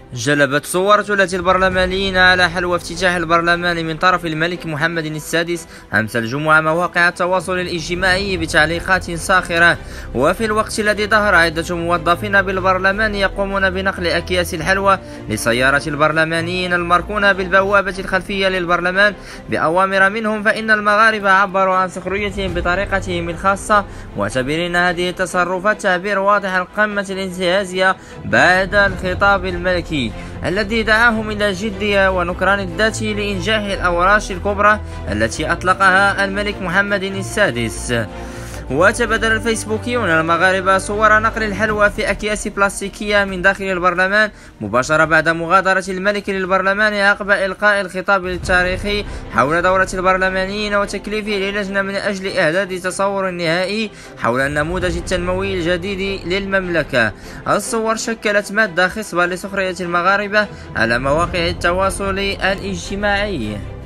جلبت صور ثلاثي البرلمانيين على حلوى افتتاح البرلمان من طرف الملك محمد السادس أمس الجمعة مواقع التواصل الاجتماعي بتعليقات ساخرة. وفي الوقت الذي ظهر عدة موظفين بالبرلمان يقومون بنقل أكياس الحلوى لسيارة البرلمانيين المركونة بالبوابة الخلفية للبرلمان بأوامر منهم، فإن المغاربة عبروا عن سخريتهم بطريقتهم الخاصة، معتبرين هذه التصرفات تعبير واضح عن قمة الانتهازية بعد الخطاب الملكي الذي دعاهم إلى الجدية ونكران الذات لإنجاح الأوراش الكبرى التي أطلقها الملك محمد السادس. وتبادل الفيسبوكيون المغاربة صور نقل الحلوى في أكياس بلاستيكية من داخل البرلمان مباشرة بعد مغادرة الملك للبرلمان عقب إلقاء الخطاب التاريخي حول دورة البرلمانيين وتكليفه للجنة من أجل إعداد تصور نهائي حول النموذج التنموي الجديد للمملكة. الصور شكلت مادة خصبة لسخرية المغاربة على مواقع التواصل الاجتماعي.